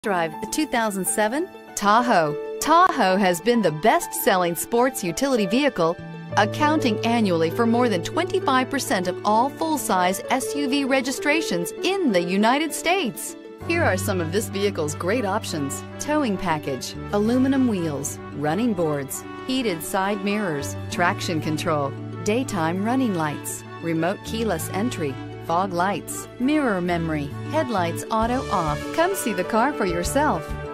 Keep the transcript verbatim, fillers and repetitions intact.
Drive the two thousand seven Tahoe. Tahoe has been the best-selling sports utility vehicle, accounting annually for more than twenty-five percent of all full-size S U V registrations in the United States. Here are some of this vehicle's great options: towing package, aluminum wheels, running boards, heated side mirrors, traction control, daytime running lights, remote keyless entry, fog lights, mirror memory, headlights auto off. Come see the car for yourself.